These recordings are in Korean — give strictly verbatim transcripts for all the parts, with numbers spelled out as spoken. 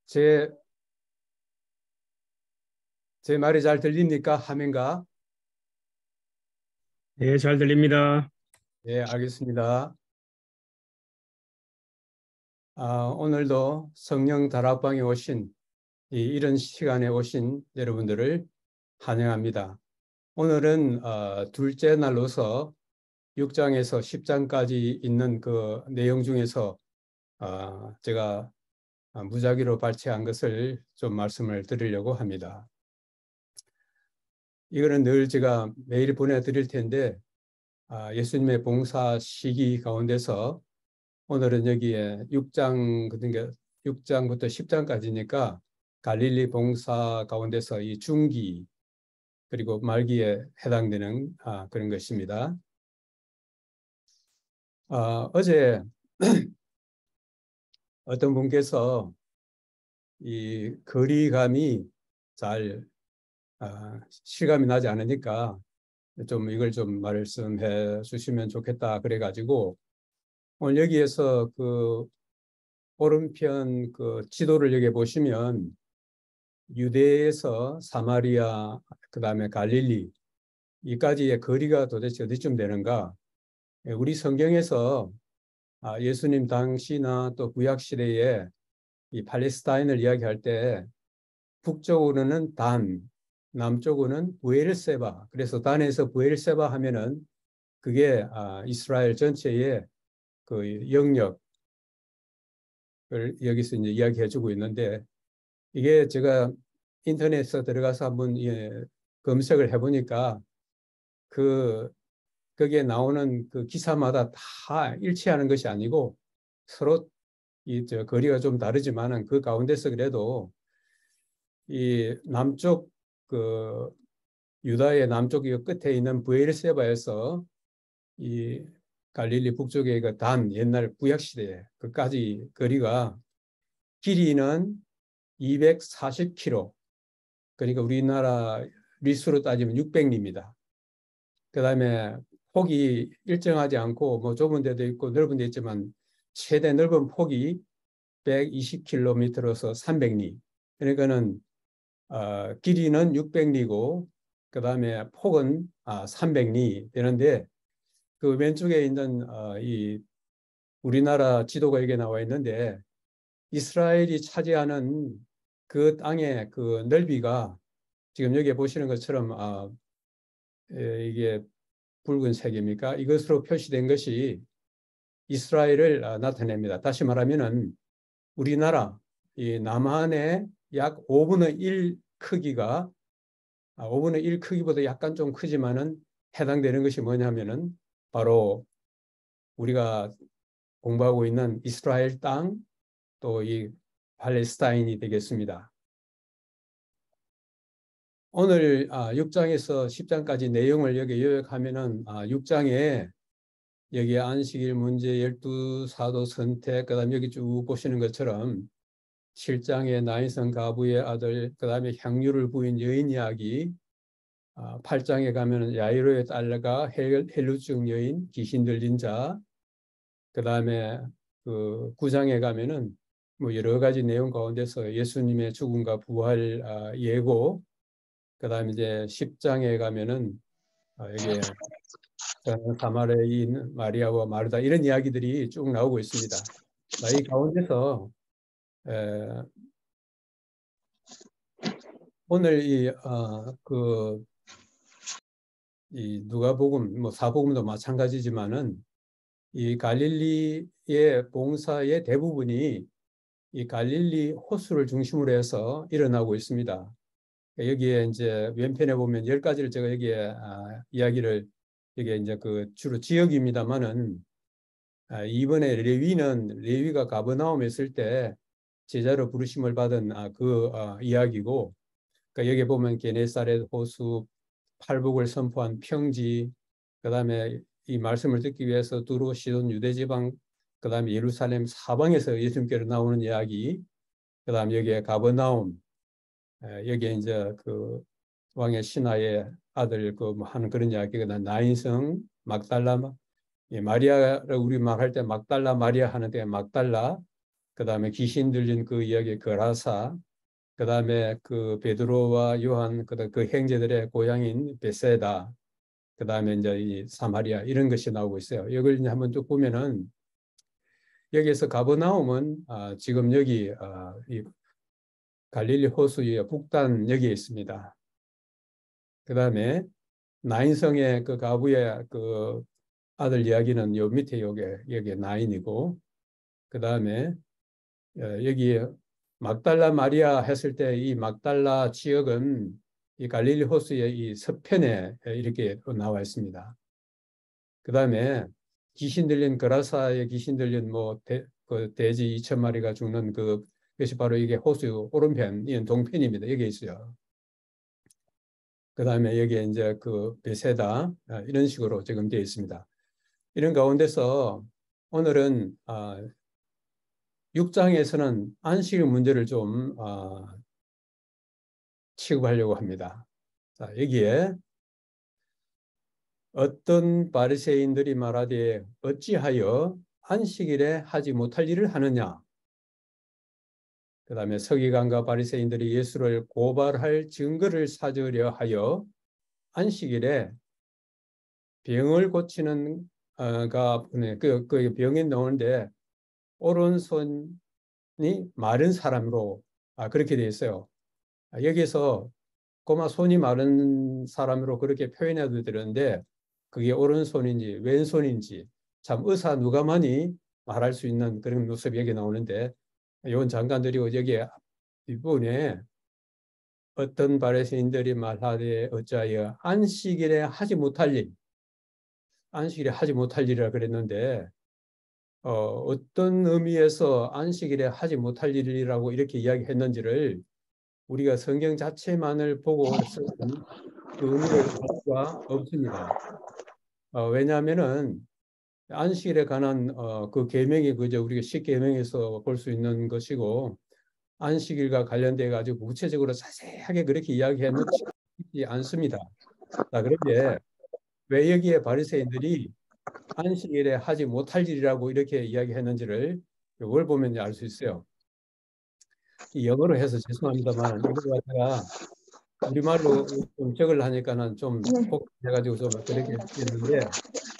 제, 제 말이 잘 들립니까? 화면가? 네, 잘 들립니다. 예, 알겠습니다. 아, 오늘도 성령 다락방에 오신, 이, 이런 시간에 오신 여러분들을 환영합니다. 오늘은 어, 둘째 날로서 육 장에서 십 장까지 있는 그 내용 중에서 어, 제가 무작위로 발췌한 것을 좀 말씀을 드리려고 합니다. 이거는 늘 제가 매일 보내드릴 텐데, 아, 예수님의 봉사 시기 가운데서 오늘은 여기에 육 장, 그러니까 육 장부터 십 장까지니까 갈릴리 봉사 가운데서 이 중기 그리고 말기에 해당되는 아, 그런 것입니다. 아, 어제 어떤 분께서 이 거리감이 잘 아, 실감이 나지 않으니까 좀 이걸 좀 말씀해 주시면 좋겠다 그래가지고 오늘 여기에서 그 오른편 그 지도를 여기 보시면 유대에서 사마리아, 그 다음에 갈릴리, 이까지의 거리가 도대체 어디쯤 되는가? 우리 성경에서 예수님 당시나 또 구약 시대에 이 팔레스타인을 이야기할 때 북쪽으로는 단, 남쪽으로는 브엘세바. 그래서 단에서 브엘세바 하면은 그게 이스라엘 전체의 그 영역을 여기서 이제 이야기해주고 있는데 이게 제가 인터넷에 들어가서 한번 예, 검색을 해보니까 그 거기에 나오는 그 기사마다 다 일치하는 것이 아니고 서로 이 저 거리가 좀 다르지만은 그 가운데서 그래도 이 남쪽 그 유다의 남쪽 끝에 있는 브엘세바에서 이 갈릴리 북쪽의 그 단 옛날 구약 시대에 그까지 거리가 길이는 이백사십 킬로미터, 그러니까 우리나라 리수로 따지면 육백 리입니다. 그 다음에 폭이 일정하지 않고 뭐 좁은 데도 있고 넓은 데 있지만 최대 넓은 폭이 백이십 킬로미터로서 삼백 리. 그러니까는 어, 길이는 육백 리고 그 다음에 폭은 아, 삼백 리 되는데 그 왼쪽에 있는 어, 이 우리나라 지도가 여기 나와 있는데 이스라엘이 차지하는 그 땅의 그 넓이가 지금 여기 보시는 것처럼 아, 에, 이게 붉은색입니까? 이것으로 표시된 것이 이스라엘을 아, 나타냅니다. 다시 말하면은 우리나라 이 남한의 약 오분의 일 크기가 아, 오분의 일 크기보다 약간 좀 크지만은 해당되는 것이 뭐냐면은 바로 우리가 공부하고 있는 이스라엘 땅 또 이 팔레스타인이 되겠습니다. 오늘 아, 육 장에서 십 장까지 내용을 여기 요약하면은 아, 육 장에 여기 안식일 문제, 열두 사도 선택, 그다음 여기 쭉 보시는 것처럼 칠 장의 나인성 가부의 아들, 그다음에 향유를 부인 여인 이야기, 아, 팔 장에 가면은 야이로의 딸과 헬루증 여인, 귀신 들린 자, 그다음에 그 구 장에 가면은 뭐 여러 가지 내용 가운데서 예수님의 죽음과 부활 아, 예고, 그다음에 이제 십 장에 가면은 아, 여기에 사마리아인 마리아와 마르다 이런 이야기들이 쭉 나오고 있습니다. 이 가운데서 에, 오늘 이, 어, 그, 이 누가복음, 뭐 사복음도 마찬가지지만은 이 갈릴리의 봉사의 대부분이 이 갈릴리 호수를 중심으로 해서 일어나고 있습니다. 여기에 이제 왼편에 보면 열 가지를 제가 여기에 아, 이야기를 이게 이제 그 주로 지역입니다만은 아, 이번에 레위는 레위가 가버나움에 있을 때 제자로 부르심을 받은 아, 그 아, 이야기고, 그러니까 여기 보면 게네사렛 호수, 팔복을 선포한 평지, 그다음에 이 말씀을 듣기 위해서 두로 시돈 유대지방, 그다음에 예루살렘 사방에서 예수님께로 나오는 이야기, 그다음 여기에 가버나움, 여기에 이제 그 왕의 신하의 아들 그 뭐 하는 그런 이야기가 나인성, 막달라, 예, 마리아를 우리 말할 때 막달라 마리아 하는데 막달라, 그 다음에 귀신 들린 그 이야기 거라사, 그 다음에 그 베드로와 요한 그, 그 형제들의 고향인 베세다, 그 다음에 이제 이 사마리아 이런 것이 나오고 있어요. 이걸 이제 한번 쭉 보면은 여기에서 가버나움은 아, 지금 여기 아, 이 갈릴리 호수의 북단 여기에 있습니다. 그 다음에 나인성의 그 가부의 그 아들 이야기는 요 밑에 요게 여기 나인이고, 그 다음에 여기 막달라 마리아 했을 때 이 막달라 지역은 이 갈릴리 호수의 이 서편에 이렇게 나와 있습니다. 그 다음에 귀신 들린 그라사에 귀신 들린 뭐 대, 그 돼지 이천 마리가 죽는 그 것이 바로 이게 호수 오른편, 이건 동편입니다. 여기 있어요. 그 다음에 여기에 이제 그 베세다 이런 식으로 지금 되어 있습니다. 이런 가운데서 오늘은 아, 육 장에서는 안식일 문제를 좀 어, 취급하려고 합니다. 자, 여기에 어떤 바리새인들이 말하되 어찌하여 안식일에 하지 못할 일을 하느냐. 그 다음에 서기관과 바리새인들이 예수를 고발할 증거를 찾으려 하여 안식일에 병을 고치는 어가 그, 그 병이 나오는데 오른손이 마른 사람으로 아, 그렇게 되어 있어요. 아, 여기서 고마 손이 마른 사람으로 그렇게 표현해도 되는데 그게 오른손인지 왼손인지 참 의사 누가만이 말할 수 있는 그런 모습이 여기 나오는데, 이건 잠깐 드리고 여기 뒷부분에 어떤 바리새인들이 말하되 어찌하여 안식일에 하지 못할 일, 안식일에 하지 못할 일이라 그랬는데 어, 어떤 의미에서 안식일에 하지 못할 일이라고 이렇게 이야기했는지를 우리가 성경 자체만을 보고 쓰는 그 의미를 알 수가 없습니다. 어, 왜냐하면은 안식일에 관한 어, 그 계명이 그저 우리가 십계명에서 볼 수 있는 것이고, 안식일과 관련돼 가지고 구체적으로 자세하게 그렇게 이야기해 놓지 않습니다. 자, 그런데 왜 여기에 바리새인들이 안식일에 하지 못할 일이라고 이렇게 이야기했는지를 이걸 보면 알 수 있어요. 영어로 해서 죄송합니다만 이걸 갖다가 우리말로 좀 적을 하니까는 좀 복잡해가지고 좀 그렇게 했는데,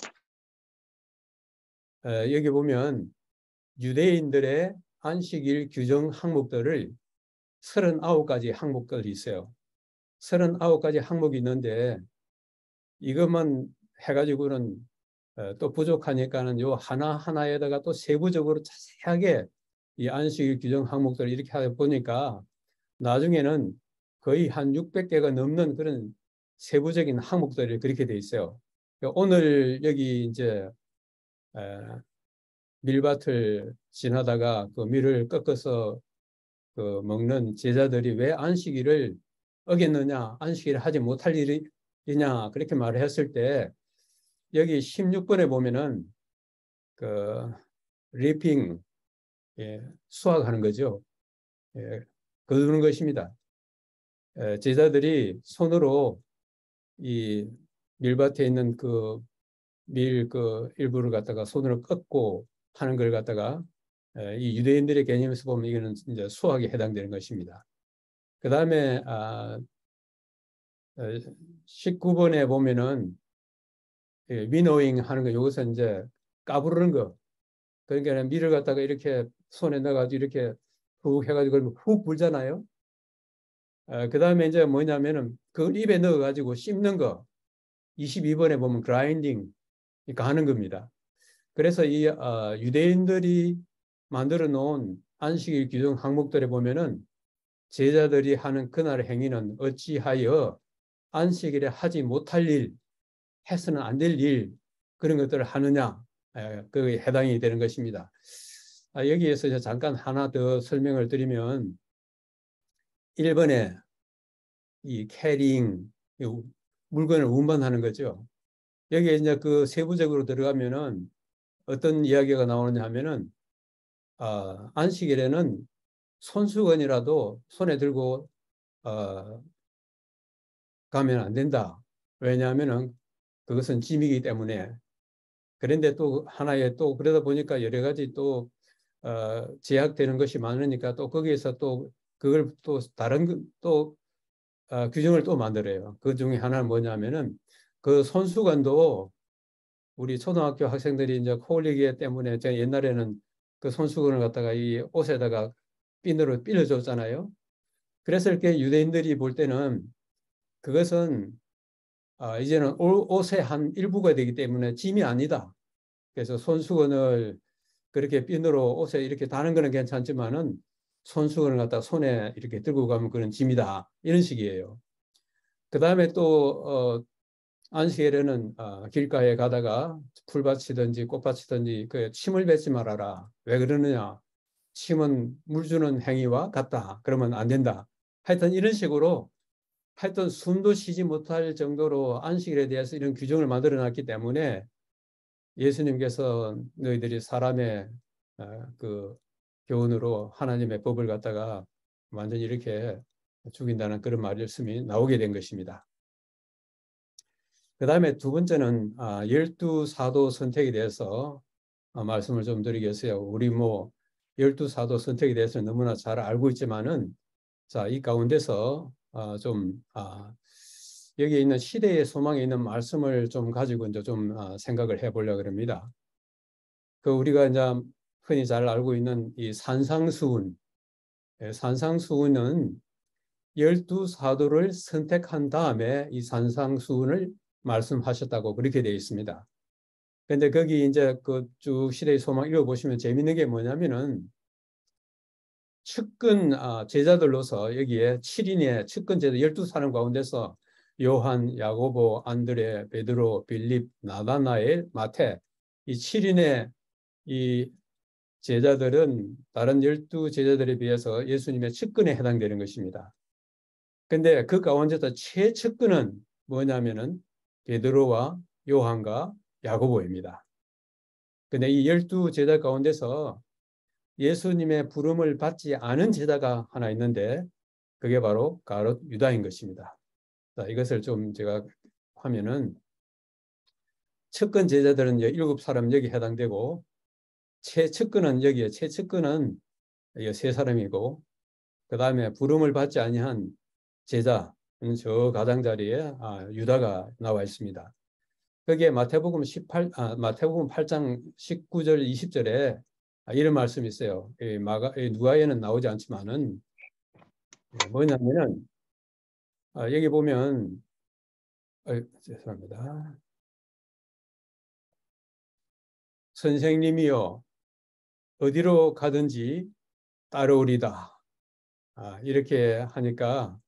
어, 여기 보면 유대인들의 안식일 규정 항목들을 서른아홉 가지 항목들이 있어요. 서른아홉 가지 항목이 있는데 이것만 해가지고는 어, 또 부족하니까는 요 하나하나에다가 또 세부적으로 자세하게 이 안식일 규정 항목들을 이렇게 하다 보니까 나중에는 거의 한 육백 개가 넘는 그런 세부적인 항목들이 그렇게 돼 있어요. 오늘 여기 이제 밀밭을 지나다가 그 밀을 꺾어서 그 먹는 제자들이 왜 안식일을 어겼느냐, 안식일을 하지 못할 일이냐 그렇게 말을 했을 때 여기 십육 번에 보면은 그 리핑, 예, 수확하는 거죠. 예, 거두는 것입니다. 예, 제자들이 손으로 이 밀밭에 있는 그 밀 그 일부를 갖다가 손으로 꺾고 하는 걸 갖다가 예, 이 유대인들의 개념에서 보면 이거는 이제 수학에 해당되는 것입니다. 그 다음에 아, 십구 번에 보면은 예, 위노잉 하는 거, 여기서 이제 까부르는 거. 그러니까 밀을 갖다가 이렇게 손에 넣어가지고 이렇게 훅 해가지고 훅 불잖아요. 아, 그 다음에 이제 뭐냐면은 그걸 입에 넣어가지고 씹는 거. 이십이 번에 보면 그라인딩 그러니까 하는 겁니다. 그래서 이 어, 유대인들이 만들어 놓은 안식일 규정 항목들에 보면은 제자들이 하는 그날 행위는 어찌하여 안식일에 하지 못할 일, 해서는 안 될 일, 그런 것들을 하느냐, 그게 해당이 되는 것입니다. 아, 여기에서 잠깐 하나 더 설명을 드리면 일 번에 이 캐링, 물건을 운반하는 거죠. 여기에 이제 그 세부적으로 들어가면은 어떤 이야기가 나오느냐 하면은 어, 안식일에는 손수건이라도 손에 들고 어, 가면 안 된다. 왜냐하면은 그것은 짐이기 때문에. 그런데 또 하나의 또 그러다 보니까 여러 가지 또 어, 제약되는 것이 많으니까 또 거기에서 또 그걸 또 다른 또 어, 규정을 또 만들어요. 그 중에 하나는 뭐냐면은 그 손수건도 우리 초등학교 학생들이 이제 코올리기 때문에 제가 옛날에는 그 손수건을 갖다가 이 옷에다가 핀으로 삘러줬잖아요. 그래서 이렇게 유대인들이 볼 때는 그것은 아, 이제는 옷의 한 일부가 되기 때문에 짐이 아니다. 그래서 손수건을 그렇게 핀으로 옷에 이렇게 다는 거는 괜찮지만은 손수건을 갖다 손에 이렇게 들고 가면 그런 짐이다. 이런 식이에요. 그 다음에 또 어, 안식일에는 어, 길가에 가다가 풀밭이든지 꽃밭이든지 그 침을 뱉지 말아라. 왜 그러느냐? 침은 물 주는 행위와 같다. 그러면 안 된다. 하여튼 이런 식으로 하여튼 숨도 쉬지 못할 정도로 안식일에 대해서 이런 규정을 만들어 놨기 때문에 예수님께서 너희들이 사람의 어, 그 교훈으로 하나님의 법을 갖다가 완전히 이렇게 죽인다는 그런 말씀이 나오게 된 것입니다. 그 다음에 두 번째는 아, 열두 사도 선택에 대해서 아, 말씀을 좀 드리겠어요. 우리 뭐 열두 사도 선택에 대해서 너무나 잘 알고 있지만은 자, 이 가운데서 아, 좀 아, 여기 있는 시대의 소망에 있는 말씀을 좀 가지고 이제 좀 아, 생각을 해보려고 합니다. 그 우리가 이제 흔히 잘 알고 있는 이 산상수훈, 예, 산상수훈은 열두 사도를 선택한 다음에 이 산상수훈을 말씀하셨다고 그렇게 되어 있습니다. 근데 거기 이제 그 쭉 시대의 소망 읽어보시면 재밌는 게 뭐냐면은 측근 아, 제자들로서 여기에 칠 인의 측근 제자 열두 사람 가운데서 요한, 야고보, 안드레, 베드로, 빌립, 나다나엘, 마태 이 칠 인의 이 제자들은 다른 열두 제자들에 비해서 예수님의 측근에 해당되는 것입니다. 근데 그 가운데서 최측근은 뭐냐면은 베드로와 요한과 야고보입니다. 근데 이 열두 제자 가운데서 예수님의 부름을 받지 않은 제자가 하나 있는데 그게 바로 가롯 유다인 것입니다. 자, 이것을 좀 제가 하면은 측근 제자들은 일곱 사람 여기 해당되고 최측근은 여기에 최측근은 세 사람이고 그 다음에 부름을 받지 아니한 제자는 저 가장자리에 아, 유다가 나와 있습니다. 거기에 마태복음 십팔, 아, 마태복음 팔 장 십구 절 이십 절에 이런 말씀이 있어요. 이 마가, 이 누가에는 나오지 않지만은 뭐냐면은 아, 여기 보면 어, 죄송합니다. 선생님이여 어디로 가든지 따르오리다. 아, 이렇게 하니까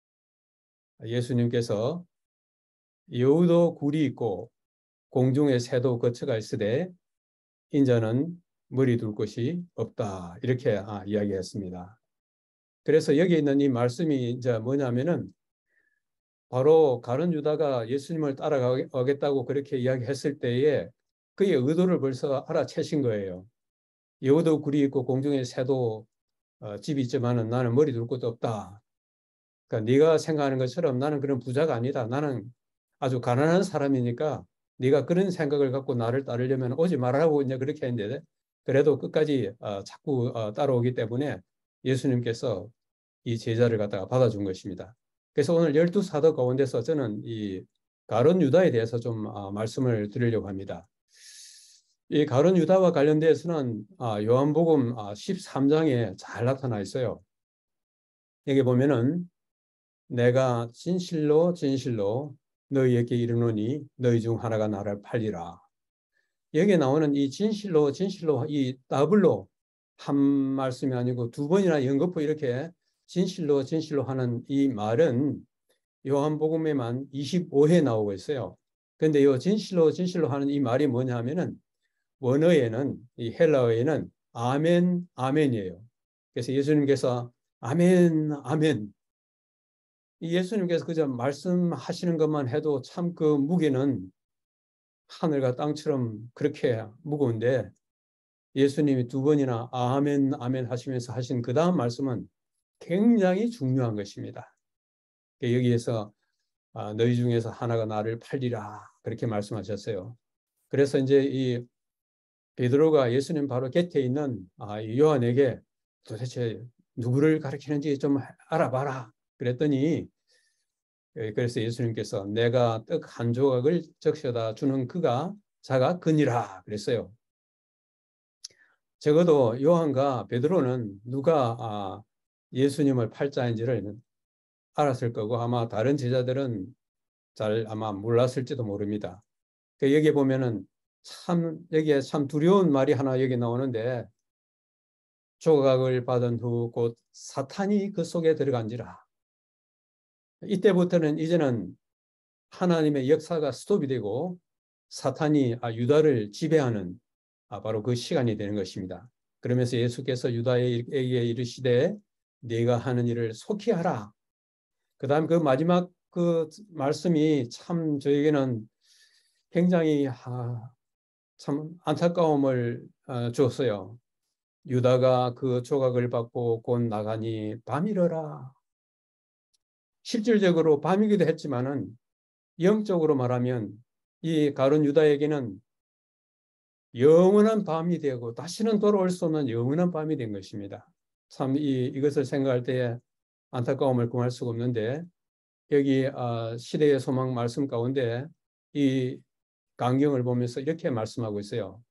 예수님께서 여우도 굴이 있고 공중에 새도 거처가 있으되 인자는 머리 둘 곳이 없다. 이렇게 아, 이야기했습니다. 그래서 여기 있는 이 말씀이 이제 뭐냐면은 바로 가룟 유다가 예수님을 따라가겠다고 그렇게 이야기했을 때에 그의 의도를 벌써 알아채신 거예요. 여우도 굴이 있고 공중에 새도 어, 집이 있지만은 나는 머리 둘 곳도 없다. 그러니까 네가 생각하는 것처럼 나는 그런 부자가 아니다. 나는 아주 가난한 사람이니까 네가 그런 생각을 갖고 나를 따르려면 오지 말라고 이제 그렇게 했는데 그래도 끝까지 어, 자꾸 어, 따라오기 때문에 예수님께서 이 제자를 갖다가 받아준 것입니다. 그래서 오늘 열두 사도 가운데서 저는 이 가룟 유다에 대해서 좀 어, 말씀을 드리려고 합니다. 이 가룟 유다와 관련돼서는 아, 요한복음 아, 십삼 장에 잘 나타나 있어요. 여기 보면은 내가 진실로 진실로 너희에게 이르노니 너희 중 하나가 나를 팔리라. 여기에 나오는 이 진실로 진실로 이 더블로 한 말씀이 아니고 두 번이나 연거푸 이렇게 진실로 진실로 하는 이 말은 요한복음에만 이십오 회 나오고 있어요. 그런데 이 진실로 진실로 하는 이 말이 뭐냐 하면은 원어에는 이 헬라어에는 아멘 아멘이에요. 그래서 예수님께서 아멘 아멘 예수님께서 그저 말씀하시는 것만 해도 참 그 무게는 하늘과 땅처럼 그렇게 무거운데 예수님이 두 번이나 아멘 아멘 하시면서 하신 그 다음 말씀은 굉장히 중요한 것입니다. 여기에서 너희 중에서 하나가 나를 팔리라 그렇게 말씀하셨어요. 그래서 이제 이 베드로가 예수님 바로 곁에 있는 아, 요한에게 도대체 누구를 가리키는지 좀 알아봐라 그랬더니, 그래서 예수님께서 내가 떡 한 조각을 적셔다 주는 그가 자가 그니라 그랬어요. 적어도 요한과 베드로는 누가 아, 예수님을 팔자인지를 알았을 거고, 아마 다른 제자들은 잘 아마 몰랐을지도 모릅니다. 여기 보면은 참 여기에 참 두려운 말이 하나 여기 나오는데, 조각을 받은 후 곧 사탄이 그 속에 들어간지라. 이때부터는 이제는 하나님의 역사가 스톱이 되고 사탄이 유다를 지배하는 바로 그 시간이 되는 것입니다. 그러면서 예수께서 유다에게 이르시되 네가 하는 일을 속히 하라. 그 다음 그 마지막 그 말씀이 참 저에게는 굉장히 아, 참 안타까움을 어, 주었어요. 유다가 그 조각을 받고 곧 나가니 밤이러라. 실질적으로 밤이기도 했지만은 영적으로 말하면 이 가룟 유다에게는 영원한 밤이 되고 다시는 돌아올 수 없는 영원한 밤이 된 것입니다. 참 이, 이것을 생각할 때 안타까움을 금할 수가 없는데, 여기 어, 시대의 소망 말씀 가운데 이 강경을 보면서 이렇게 말씀하고 있어요.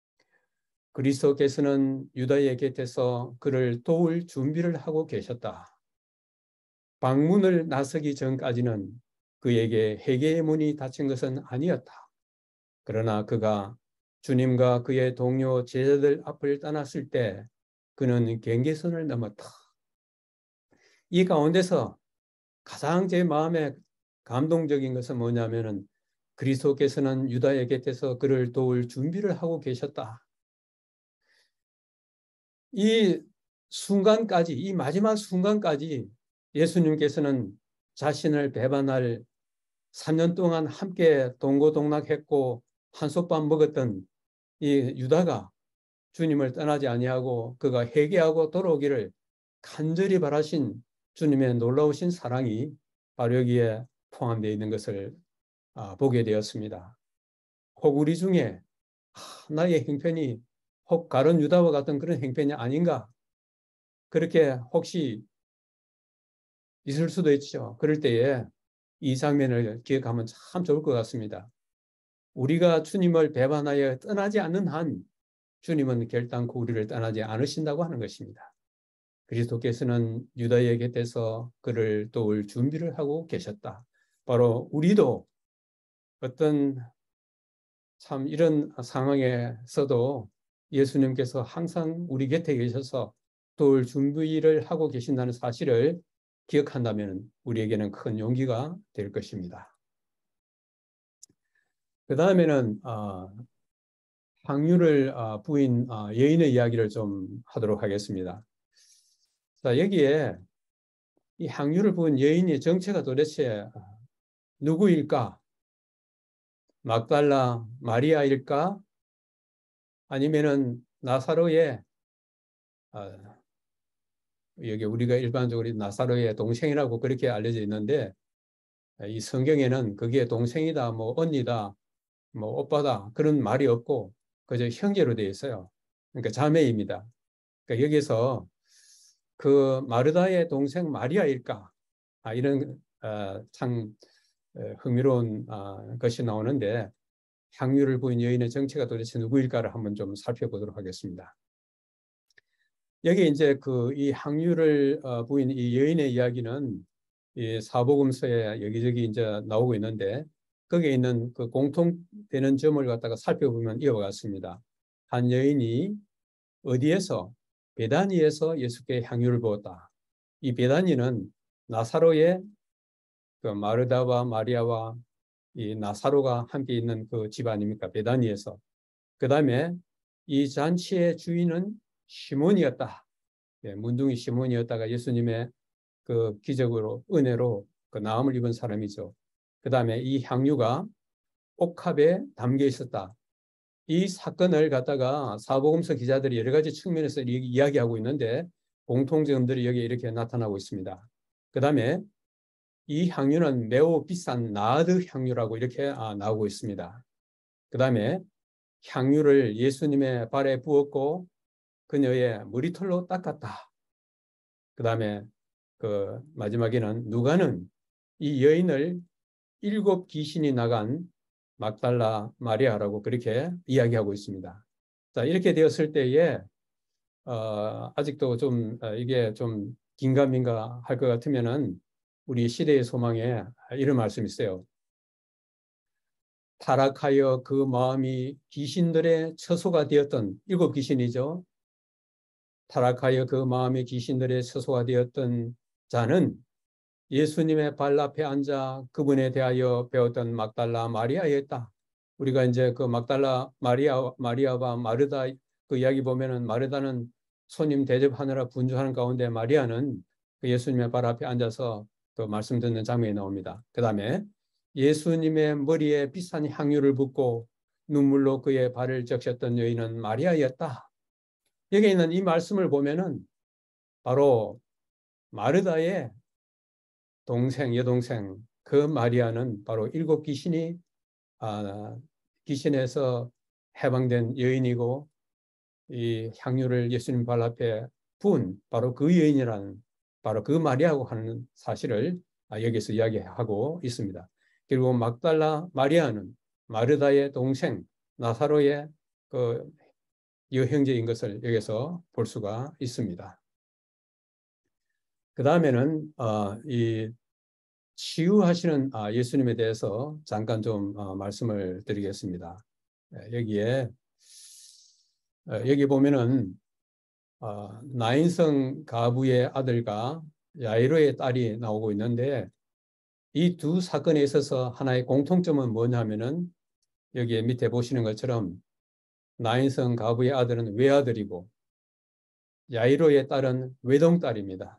그리스도께서는 유다의 곁에서 그를 도울 준비를 하고 계셨다. 방문을 나서기 전까지는 그에게 회개의 문이 닫힌 것은 아니었다. 그러나 그가 주님과 그의 동료 제자들 앞을 떠났을 때 그는 경계선을 넘었다. 이 가운데서 가장 제 마음에 감동적인 것은 뭐냐면은 그리스도께서는 유다의 곁에서 그를 도울 준비를 하고 계셨다. 이 순간까지, 이 마지막 순간까지 예수님께서는 자신을 배반할 삼 년 동안 함께 동고동락했고 한솥밥 먹었던 이 유다가 주님을 떠나지 아니하고 그가 회개하고 돌아오기를 간절히 바라신 주님의 놀라우신 사랑이 바로 여기에 포함되어 있는 것을 보게 되었습니다. 혹 우리 중에 나의 형편이 혹 가룟 유다와 같은 그런 형편이 아닌가, 그렇게 혹시 있을 수도 있죠. 그럴 때에 이 장면을 기억하면 참 좋을 것 같습니다. 우리가 주님을 배반하여 떠나지 않는 한 주님은 결단코 우리를 떠나지 않으신다고 하는 것입니다. 그리스도께서는 유다의 곁에서 그를 도울 준비를 하고 계셨다. 바로 우리도 어떤 참 이런 상황에서도 예수님께서 항상 우리 곁에 계셔서 도울 준비를 하고 계신다는 사실을 기억한다면 우리에게는 큰 용기가 될 것입니다. 그 다음에는 어, 향유를 어, 부인 어, 여인의 이야기를 좀 하도록 하겠습니다. 자, 여기에 이 향유를 부은 여인의 정체가 도대체 누구일까? 막달라 마리아일까? 아니면은 나사로의 어, 여기 우리가 일반적으로 나사로의 동생이라고 그렇게 알려져 있는데, 이 성경에는 그게 동생이다, 뭐 언니다, 뭐 오빠다 그런 말이 없고 그저 형제로 되어 있어요. 그러니까 자매입니다. 그러니까 여기서 그 마르다의 동생 마리아일까? 아, 이런 어, 참 흥미로운 어, 것이 나오는데, 향유를 부인 여인의 정체가 도대체 누구일까를 한번 좀 살펴보도록 하겠습니다. 여기 이제 그 이 향유를 어, 부인 이 여인의 이야기는 이 사복음서에 여기저기 이제 나오고 있는데, 거기에 있는 그 공통되는 점을 갖다가 살펴보면 이와 같습니다. 한 여인이 어디에서? 베다니에서 예수께 향유를 부었다. 이 베다니는 나사로의 그 마르다와 마리아와 이 나사로가 함께 있는 그 집 아닙니까? 베다니에서. 그 다음에 이 잔치의 주인은 시몬이었다. 예, 문둥이 시몬이었다가 예수님의 그 기적으로 은혜로 그 나음을 입은 사람이죠. 그 다음에 이 향유가 옥합에 담겨 있었다. 이 사건을 갖다가 사복음서 기자들이 여러 가지 측면에서 이야기하고 있는데 공통점들이 여기에 이렇게 나타나고 있습니다. 그 다음에 이 향유는 매우 비싼 나드 향유라고 이렇게 나오고 있습니다. 그 다음에 향유를 예수님의 발에 부었고 그녀의 머리털로 닦았다. 그 다음에 그 마지막에는 누가는 이 여인을 일곱 귀신이 나간 막달라 마리아라고 그렇게 이야기하고 있습니다. 자, 이렇게 되었을 때에 어, 아직도 좀 어, 이게 좀 긴가민가 할 것 같으면은 우리 시대의 소망에 이런 말씀이 있어요. 타락하여 그 마음이 귀신들의 처소가 되었던 일곱 귀신이죠. 타락하여 그 마음이 귀신들의 처소가 되었던 자는 예수님의 발 앞에 앉아 그분에 대하여 배웠던 막달라 마리아였다. 우리가 이제 그 막달라 마리아, 마리아와 마르다 그 이야기 보면은 마르다는 손님 대접하느라 분주하는 가운데 마리아는 그 예수님의 발 앞에 앉아서 그 말씀 듣는 장면이 나옵니다. 그 다음에 예수님의 머리에 비싼 향유를 붓고 눈물로 그의 발을 적셨던 여인은 마리아였다. 여기 있는 이 말씀을 보면은 바로 마르다의 동생, 여동생 그 마리아는 바로 일곱 귀신이 아, 귀신에서 해방된 여인이고 이 향유를 예수님 발 앞에 부은 바로 그 여인이라는 바로 그 마리아고 하는 사실을 여기서 이야기하고 있습니다. 그리고 막달라 마리아는 마르다의 동생 나사로의 그 여형제인 것을 여기서 볼 수가 있습니다. 그 다음에는 어, 이 치유하시는 아, 예수님에 대해서 잠깐 좀 어, 말씀을 드리겠습니다. 예, 여기에 어, 여기 보면은 어, 나인성 가부의 아들과 야이로의 딸이 나오고 있는데 이 두 사건에 있어서 하나의 공통점은 뭐냐면은 여기 밑에 보시는 것처럼 나인성 가부의 아들은 외아들이고 야이로의 딸은 외동딸입니다.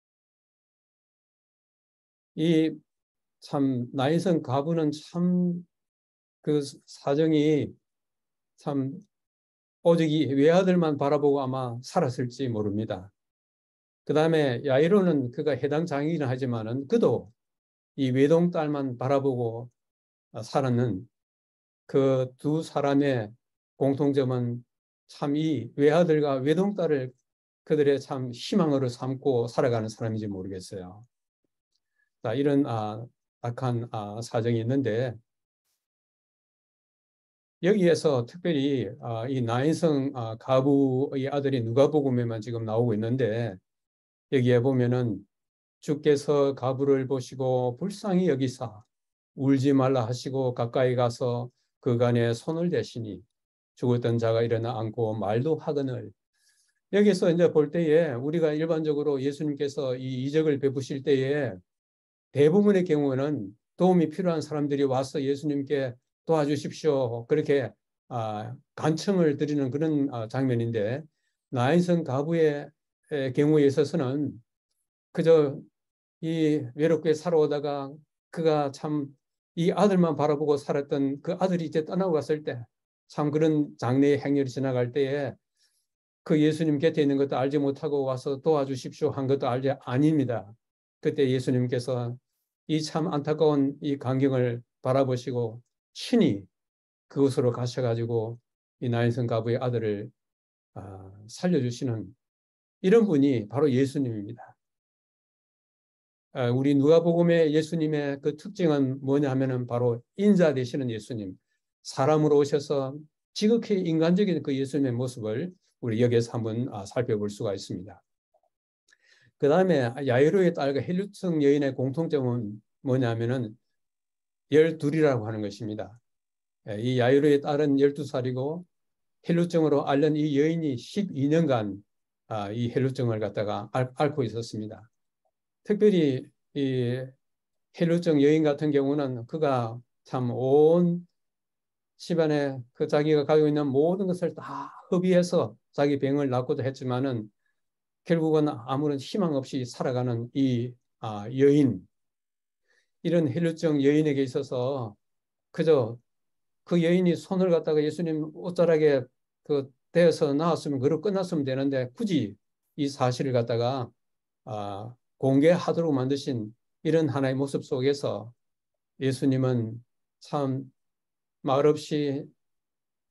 이 참 나인성 가부는 참 그 사정이 참 오직 이 외아들만 바라보고 아마 살았을지 모릅니다. 그 다음에 야이로는 그가 해당 장이긴 하지만은 그도 이 외동딸만 바라보고 살았는 그 두 사람의 공통점은 참 이 외아들과 외동딸을 그들의 참 희망으로 삼고 살아가는 사람인지 모르겠어요. 자, 이런 아, 악한 아, 사정이 있는데 여기에서 특별히 아, 이 나인성 아, 가부의 아들이 누가복음에만 지금 나오고 있는데 여기에 보면은 주께서 가부를 보시고 불쌍히 여기사 울지 말라 하시고 가까이 가서 그간에 손을 대시니 죽었던 자가 일어나 앉고 말도 하거늘. 여기서 이제 볼 때에 우리가 일반적으로 예수님께서 이 이적을 베푸실 때에 대부분의 경우는 도움이 필요한 사람들이 와서 예수님께 도와주십시오. 그렇게 아, 간청을 드리는 그런 아, 장면인데 나인성 가부의 경우에 있어서는 그저 이 외롭게 살아오다가 그가 참 이 아들만 바라보고 살았던 그 아들이 이제 떠나고 갔을 때 참 그런 장래의 행렬이 지나갈 때에 그 예수님 곁에 있는 것도 알지 못하고 와서 도와주십시오 한 것도 알지 아닙니다. 그때 예수님께서 이 참 안타까운 이 광경을 바라보시고 친히 그곳으로 가셔가지고 이 나인성 가부의 아들을 살려주시는 이런 분이 바로 예수님입니다. 우리 누가복음의 예수님의 그 특징은 뭐냐 하면은 바로 인자 되시는 예수님, 사람으로 오셔서 지극히 인간적인 그 예수님의 모습을 우리 여기에서 한번 살펴볼 수가 있습니다. 그 다음에 야이로의 딸과 헬루성 여인의 공통점은 뭐냐면은 열둘이라고 하는 것입니다. 이 야이로의 딸은 열두 살이고 헬루증으로 앓는 이 여인이 십이 년간 이 헬루증을 갖다가 앓고 있었습니다. 특별히 이 헬루증 여인 같은 경우는 그가 참 온 집안에 그 자기가 가지고 있는 모든 것을 다 허비해서 자기 병을 낫고도 했지만은 결국은 아무런 희망 없이 살아가는 이 아, 여인, 이런 헬루증 여인에게 있어서 그저 그 여인이 손을 갖다가 예수님 옷자락에 그 대어서 나왔으면 그로 끝났으면 되는데 굳이 이 사실을 갖다가 아, 공개하도록 만드신 이런 하나의 모습 속에서 예수님은 참 말없이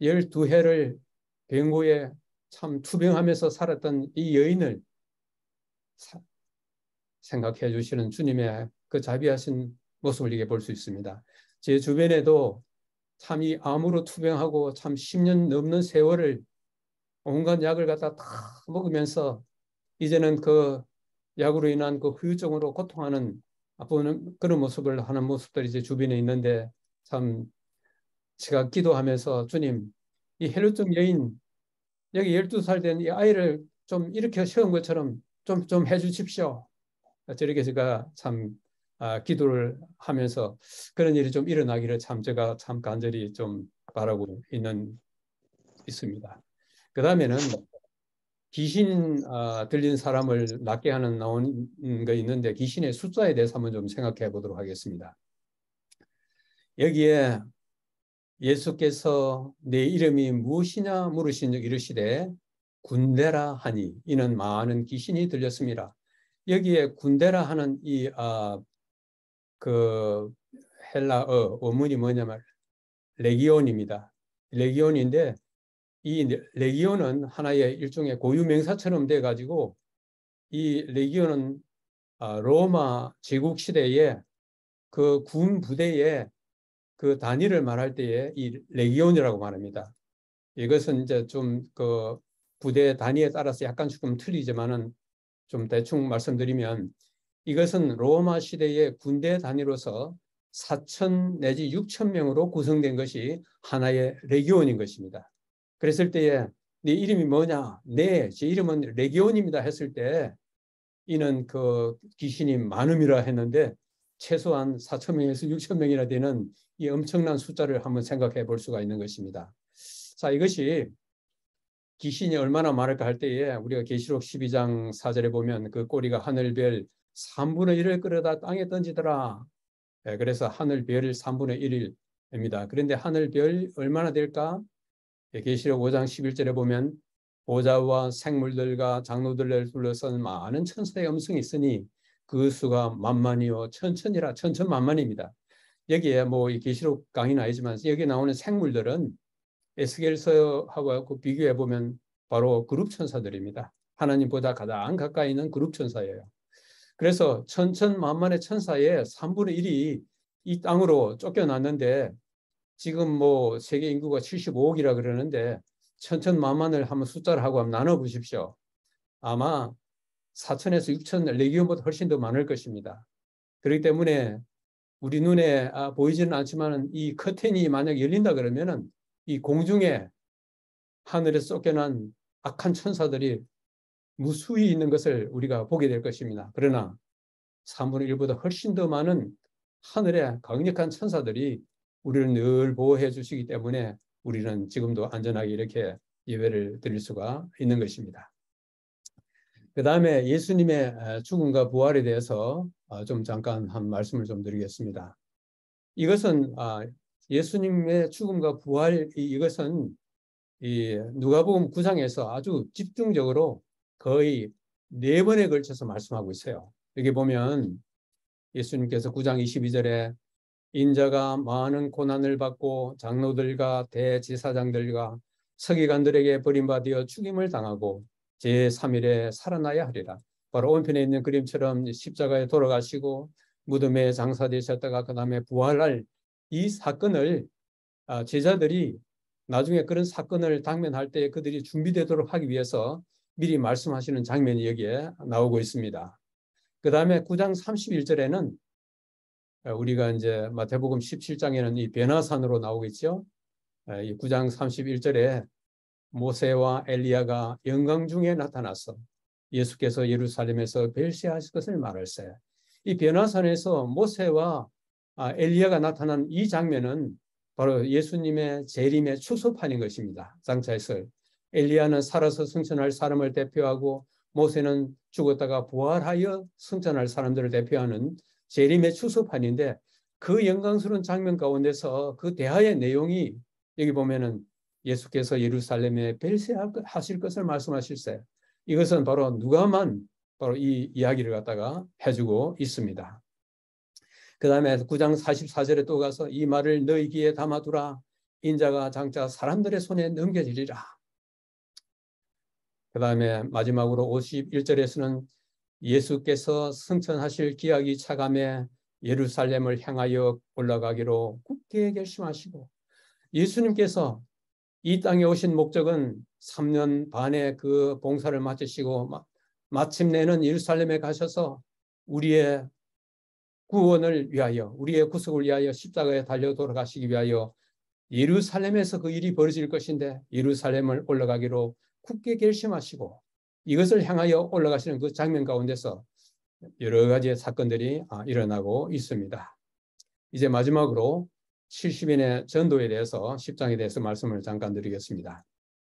열두 해를 병고에 참 투병하면서 살았던 이 여인을 사, 생각해 주시는 주님의 그 자비하신 모습을 이게 볼 수 있습니다. 제 주변에도 참 이 암으로 투병하고 참 십 년 넘는 세월을 온갖 약을 갖다 다 먹으면서 이제는 그 약으로 인한 그 후유증으로 고통하는 아픈 그런 모습을 하는 모습들이 이제 주변에 있는데 참 제가 기도하면서 주님, 이 헬루증 여인 여기 열두 살 된 이 아이를 좀 이렇게 세운 것처럼 좀, 좀 해주십시오. 저렇게 제가 참 아, 기도를 하면서 그런 일이 좀 일어나기를 참 제가 참 간절히 좀 바라고 있는 있습니다. 그 다음에는 귀신 아, 들린 사람을 낫게 하는 나온 거 있는데 귀신의 숫자에 대해서 한번 좀 생각해 보도록 하겠습니다. 여기에 예수께서 내 이름이 무엇이냐 물으신 적 이르시되 군대라 하니 이는 많은 귀신이 들렸습니다. 여기에 군대라 하는 이 아, 그 헬라어 원문이 뭐냐면 레기온입니다. 레기온인데 이 레기온은 하나의 일종의 고유명사처럼 돼 가지고 이 레기온은 로마 제국 시대에 그 군 부대에 그 단위를 말할 때에 이 레기온이라고 말합니다. 이것은 이제 좀 그 부대 단위에 따라서 약간 조금 틀리지만은 좀 대충 말씀드리면 이것은 로마 시대의 군대 단위로서 사천 내지 육천 명으로 구성된 것이 하나의 레기온인 것입니다. 그랬을 때에 네 이름이 뭐냐? 네, 제 이름은 레기온입니다 했을 때 이는 그 귀신이 많음이라 했는데 최소한 사천 명에서 육천 명이나 되는 이 엄청난 숫자를 한번 생각해 볼 수가 있는 것입니다. 자, 이것이 귀신이 얼마나 많을까 할 때에 우리가 계시록 십이 장 사 절에 보면 그 꼬리가 하늘별 삼분의 일을 끌어다 땅에 던지더라. 네, 그래서 하늘별 삼분의 일입니다. 그런데 하늘별 얼마나 될까? 계시록 오 장 십일 절에 보면 보좌와 생물들과 장로들을 둘러싼 많은 천사의 음성이 있으니 그 수가 만만이요 천천이라 천천만만입니다. 여기에 뭐 계시록 강의는 아니지만 여기 나오는 생물들은 에스겔서하고 비교해 보면 바로 그룹 천사들입니다. 하나님보다 가장 가까이 있는 그룹 천사예요. 그래서 천천만만의 천사의 삼분의 일이 이 땅으로 쫓겨났는데 지금 뭐 세계 인구가 칠십오억이라 그러는데 천천만만을 한번 숫자를 하고 한번 나눠 보십시오. 아마 사천에서 육천 레기온보다 훨씬 더 많을 것입니다. 그렇기 때문에 우리 눈에 아, 보이지는 않지만 이 커튼이 만약 열린다 그러면은 이 공중에 하늘에서 쫓겨난 악한 천사들이 무수히 있는 것을 우리가 보게 될 것입니다. 그러나 삼분의 일보다 훨씬 더 많은 하늘의 강력한 천사들이 우리를 늘 보호해 주시기 때문에 우리는 지금도 안전하게 이렇게 예배를 드릴 수가 있는 것입니다. 그 다음에 예수님의 죽음과 부활에 대해서 좀 잠깐 한 말씀을 좀 드리겠습니다. 이것은 예수님의 죽음과 부활 이것은 이 누가복음 구 장에서 아주 집중적으로 거의 네 번에 걸쳐서 말씀하고 있어요. 여기 보면 예수님께서 구 장 이십이 절에 인자가 많은 고난을 받고 장로들과 대제사장들과 서기관들에게 버림받아 죽임을 당하고 제삼 일에 살아나야 하리라. 바로 오른편에 있는 그림처럼 십자가에 돌아가시고 무덤에 장사되셨다가 그 다음에 부활할 이 사건을 제자들이 나중에 그런 사건을 당면할 때 그들이 준비되도록 하기 위해서 미리 말씀하시는 장면이 여기에 나오고 있습니다. 그 다음에 구 장 삼십일 절에는 우리가 이제 마태복음 십칠 장에는 이 변화산으로 나오겠죠. 이 구 장 삼십일 절에 모세와 엘리야가 영광 중에 나타나서 예수께서 예루살렘에서 벨시하실 것을 말할세. 이 변화산에서 모세와 엘리야가 나타난 이 장면은 바로 예수님의 재림의 축소판인 것입니다. 장차에서 엘리야는 살아서 승천할 사람을 대표하고 모세는 죽었다가 부활하여 승천할 사람들을 대표하는 재림의 축소판인데 그 영광스러운 장면 가운데서 그 대화의 내용이 여기 보면은 예수께서 예루살렘에 벨시하실 것을 말씀하실세. 이것은 바로 누가만 바로 이 이야기를 갖다가 해주고 있습니다. 그 다음에 구 장 사십사 절에 또 가서 이 말을 너희 귀에 담아두라. 인자가 장차 사람들의 손에 넘겨지리라. 그 다음에 마지막으로 오십일 절에서는 예수께서 승천하실 기약이 차감해 예루살렘을 향하여 올라가기로 굳게 결심하시고, 예수님께서 이 땅에 오신 목적은 삼 년 반의 그 봉사를 마치시고 마침내는 예루살렘에 가셔서 우리의 구원을 위하여, 우리의 구속을 위하여 십자가에 달려 돌아가시기 위하여 예루살렘에서 그 일이 벌어질 것인데 예루살렘을 올라가기로 굳게 결심하시고 이것을 향하여 올라가시는 그 장면 가운데서 여러 가지의 사건들이 일어나고 있습니다. 이제 마지막으로 칠십 인의 전도에 대해서 십 장에 대해서 말씀을 잠깐 드리겠습니다.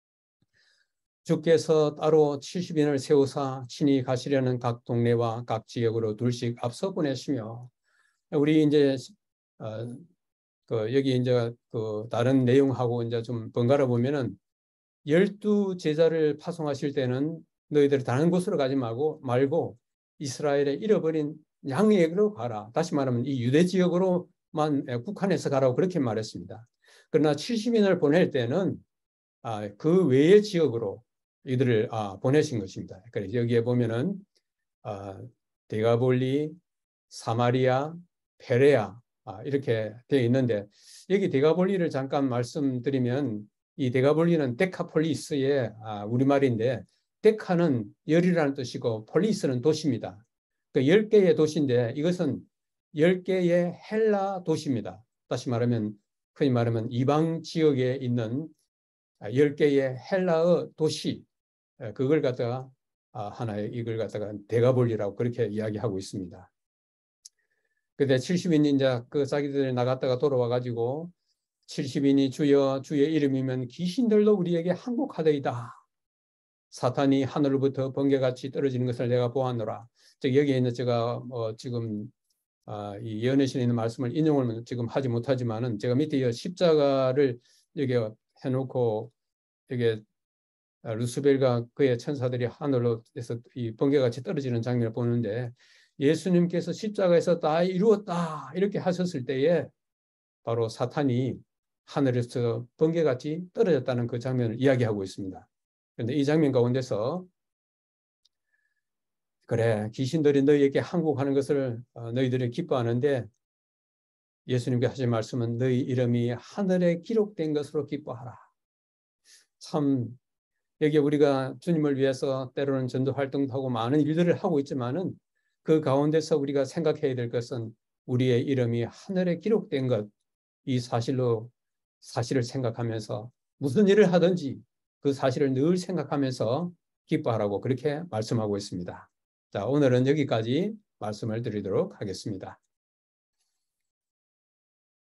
주께서 따로 칠십 인을 세우사 친히 가시려는 각 동네와 각 지역으로 둘씩 앞서 보내시며, 우리 이제 어, 그 여기 이제 그 다른 내용하고 이제 좀 번갈아 보면은 열두 제자를 파송하실 때는 너희들이 다른 곳으로 가지 말고 말고 이스라엘의 잃어버린 양에게로 가라. 다시 말하면 이 유대 지역으로만 국한해서 가라고 그렇게 말했습니다. 그러나 칠십 인을 보낼 때는 아, 그 외의 지역으로 이들을 아, 보내신 것입니다. 그래서 여기에 보면은 아, 데가볼리, 사마리아, 베레아 아, 이렇게 되어 있는데, 여기 데가볼리를 잠깐 말씀드리면 이 데가볼리는 데카폴리스의 아, 우리말인데, 데카는 열이라는 뜻이고 폴리스는 도시입니다. 그 열 개의 도시인데 이것은 열 개의 헬라 도시입니다. 다시 말하면 흔히 말하면 이방 지역에 있는 열 개의 헬라어 도시, 그걸 갖다가 하나의 이걸 갖다가 데가볼리라고 그렇게 이야기하고 있습니다. 근데 칠십 인이 이제 그 자기들이 나갔다가 돌아와 가지고 칠십 인이 주여 주의 이름이면 귀신들도 우리에게 항복하더이다. 사탄이 하늘로부터 번개같이 떨어지는 것을 내가 보았노라. 즉 여기에 있는 제가 뭐 지금 아, 이 예언의 신에 있는 말씀을 인용을 지금 하지 못하지만은 제가 밑에 십자가를 여기 해놓고 이게 루스벨과 그의 천사들이 하늘로에서 이 번개같이 떨어지는 장면을 보는데, 예수님께서 십자가에서 다 이루었다 이렇게 하셨을 때에 바로 사탄이 하늘에서 번개같이 떨어졌다는 그 장면을 이야기하고 있습니다. 그런데 이 장면 가운데서 그래 귀신들이 너희에게 항복하는 것을 너희들이 기뻐하는데 예수님께 하신 말씀은 너희 이름이 하늘에 기록된 것으로 기뻐하라. 참 여기 우리가 주님을 위해서 때로는 전도 활동도 하고 많은 일들을 하고 있지만은 그 가운데서 우리가 생각해야 될 것은 우리의 이름이 하늘에 기록된 것, 이 사실로 사실을 생각하면서 무슨 일을 하든지 그 사실을 늘 생각하면서 기뻐하라고 그렇게 말씀하고 있습니다. 자, 오늘은 여기까지 말씀을 드리도록 하겠습니다.